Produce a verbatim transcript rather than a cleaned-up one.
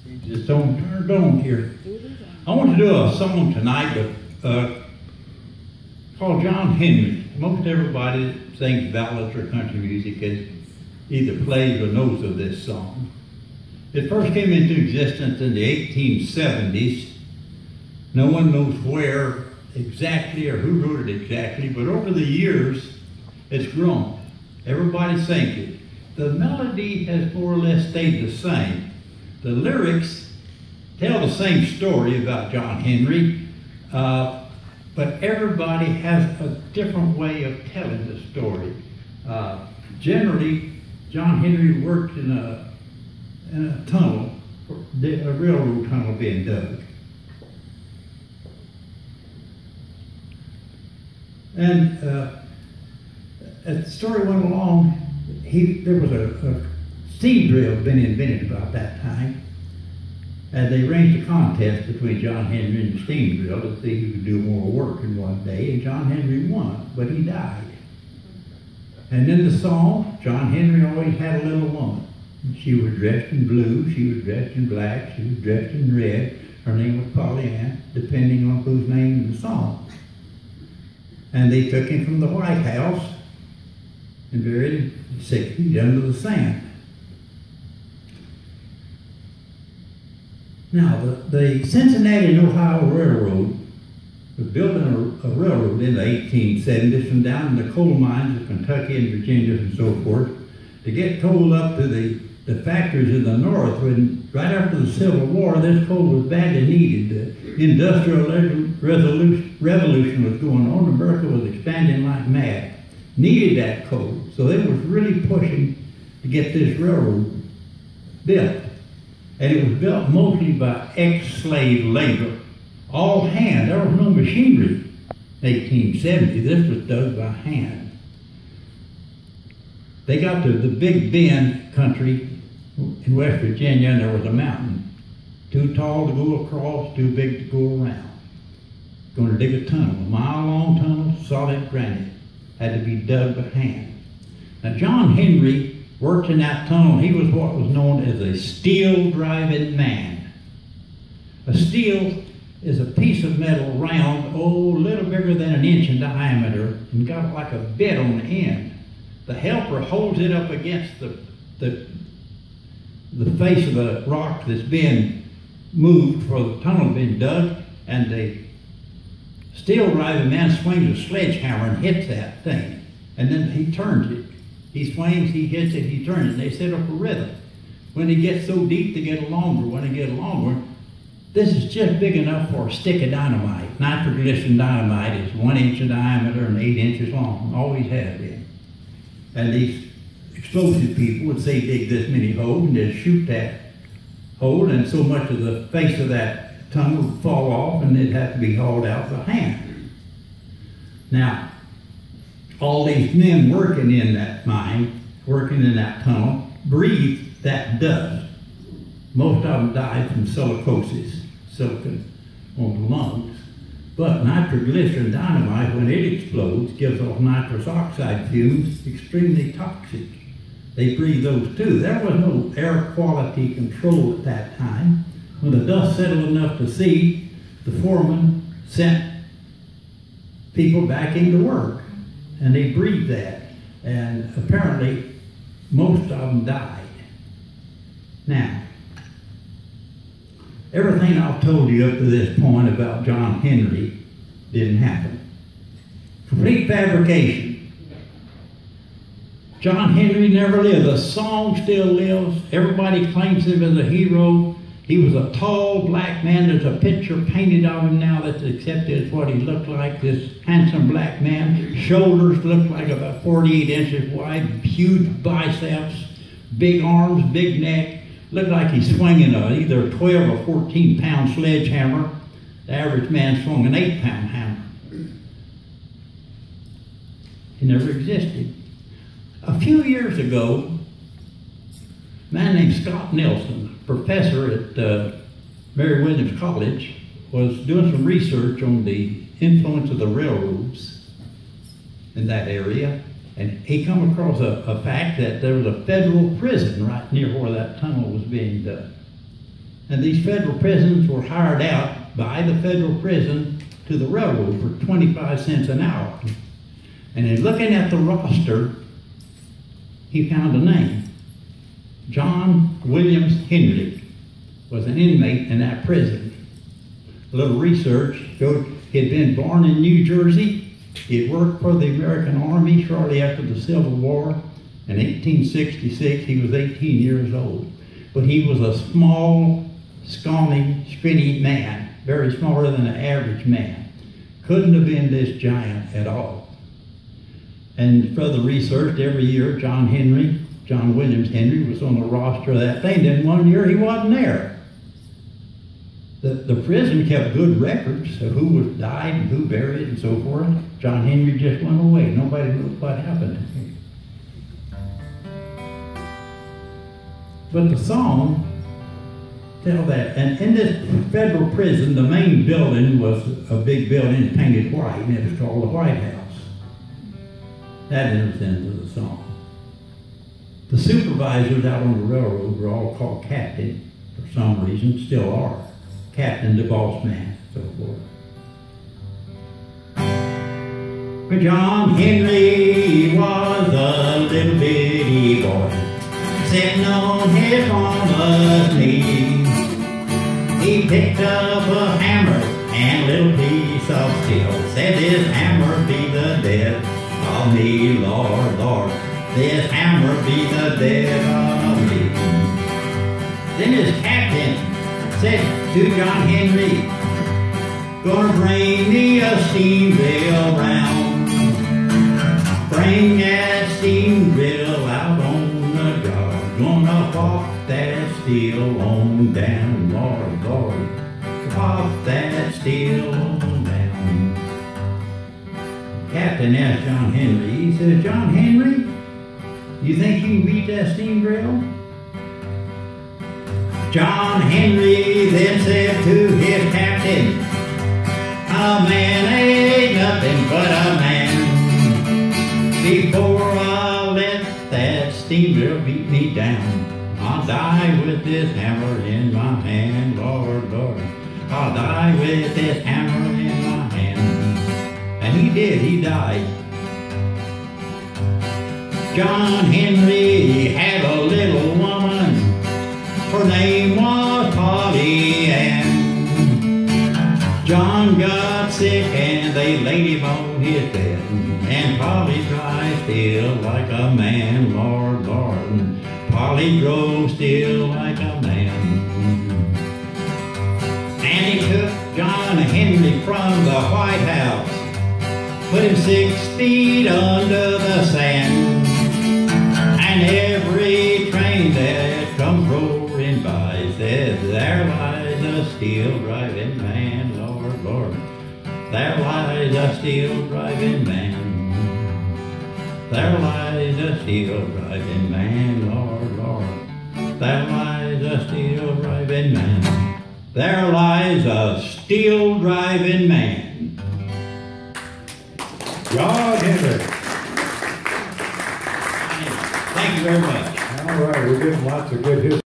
Just don't turn it on here. I want to do a song tonight, but uh, called John Henry. Most everybody that sings ballads or country music is either plays or knows of this song. It first came into existence in the eighteen seventies. No one knows where exactly or who wrote it exactly, but over the years, it's grown. Everybody sings it. The melody has more or less stayed the same. The lyrics tell the same story about John Henry, uh, but everybody has a different way of telling the story. Uh, generally, John Henry worked in a, in a tunnel, a railroad tunnel being dug. And uh, as the story went along, he, there was a, a steam drill been invented about that time. And they arranged a contest between John Henry and the steam drill to see who could do more work in one day. And John Henry won, but he died. And in the song, John Henry always had a little woman. She was dressed in blue, she was dressed in black, she was dressed in red. Her name was Polly Ann, depending on whose name in the song. And they took him from the White House and buried him six feet under the sand. Now, the, the Cincinnati and Ohio Railroad was building a, a railroad in the eighteen seventies from down in the coal mines of Kentucky and Virginia and so forth to get coal up to the, the factories in the north. When right after the Civil War, this coal was badly needed. The Industrial Revolution, revolution was going on. America was expanding like mad. Needed that coal. So they was really pushing to get this railroad built. And it was built mostly by ex-slave labor. All hand. There was no machinery in eighteen seventy. This was dug by hand. They got to the Big Bend country in West Virginia, and there was a mountain. Too tall to go across, too big to go around. Going to dig a tunnel, a mile-long tunnel, solid granite. Had to be dug by hand. Now, John Henry worked in that tunnel. He was what was known as a steel-driving man. A steel is a piece of metal round, oh, a little bigger than an inch in diameter, and got like a bit on the end. The helper holds it up against the, the, the face of the rock that's being moved for the tunnel being dug, and the steel-driving man swings a sledgehammer and hits that thing, and then he turns it. He swings, he hits it, he turns it, and they set up a rhythm. When it gets so deep, they get longer. When they get longer, this is just big enough for a stick of dynamite. Nitroglycerin dynamite is one inch in diameter and eight inches long, always has been. And these explosive people would say dig this many holes and they'd shoot that hole, and so much of the face of that tunnel would fall off and it'd have to be hauled out by hand. Now, all these men working in that mine, working in that tunnel, breathed that dust. Most of them died from silicosis, silicon on the lungs. But nitroglycerin dynamite, when it explodes, gives off nitrous oxide fumes, extremely toxic. They breathe those too. There was no air quality control at that time. When the dust settled enough to see, the foreman sent people back into work. And they breathed that, and apparently most of them died. Now, everything I've told you up to this point about John Henry didn't happen. Complete fabrication. John Henry never lived. The song still lives. Everybody claims him as a hero. He was a tall black man. There's a picture painted of him now that's accepted as what he looked like, this handsome black man. Shoulders looked like about forty-eight inches wide, huge biceps, big arms, big neck. Looked like he's swinging a, either a twelve or fourteen pound sledgehammer. The average man swung an eight pound hammer. He never existed. A few years ago, a man named Scott Nelson, professor at uh, Mary Williams College, was doing some research on the influence of the railroads in that area, and he come across a, a fact that there was a federal prison right near where that tunnel was being done. And these federal prisons were hired out by the federal prison to the railroad for twenty-five cents an hour. And in looking at the roster, he found a name. John Williams Henry was an inmate in that prison. A little research showed he had been born in New Jersey. He had worked for the American Army shortly after the Civil War. In eighteen sixty-six, he was eighteen years old. But he was a small, scrawny, skinny man, very smaller than an average man. Couldn't have been this giant at all. And further research, every year, John Henry, John Williams Henry, was on the roster of that thing. Then one year, he wasn't there. The, the prison kept good records of who was died and who buried and so forth. John Henry just went away. Nobody knew what happened to him. But the song tell that. And in this federal prison, the main building was a big building painted white, and it was called the White House. That enters into the song. The supervisors out on the railroad were all called captain for some reason, still are. Captain, the boss man, so forth. But John Henry was a little bitty boy, sitting on his mama's knee. He picked up a hammer and a little piece of steel, said, "This hammer be the death of me, Lord, Lord. This hammer be the death of me." Then his captain said to John Henry, "Gonna bring me a steam drill round. Bring that steam drill out on the job. Gonna walk that steel on down, Lord, Lord. Walk that steel on down." Captain asked John Henry, he says, "John Henry, you think you can beat that steam drill?" John Henry then said to his captain, "A man ain't nothing but a man. Before I let that steam drill beat me down, I'll die with this hammer in my hand, Lord, Lord. I'll die with this hammer in my hand." And he did, he died. John Henry had a little woman. Her name was Polly Ann. John got sick and they laid him on his bed. And Polly tried still like a man, Lord, Lord. Polly drove still like a man. And he took John Henry from the White House, put him six feet under the sand. And every train that comes roaring by says, "There lies a steel driving man, Lord, Lord. There lies a steel driving man. There lies a steel driving man, Lord, Lord. There lies a steel driving man. There lies a steel driving man." John Henry. Thank you very much. All right, we're getting lots of good history.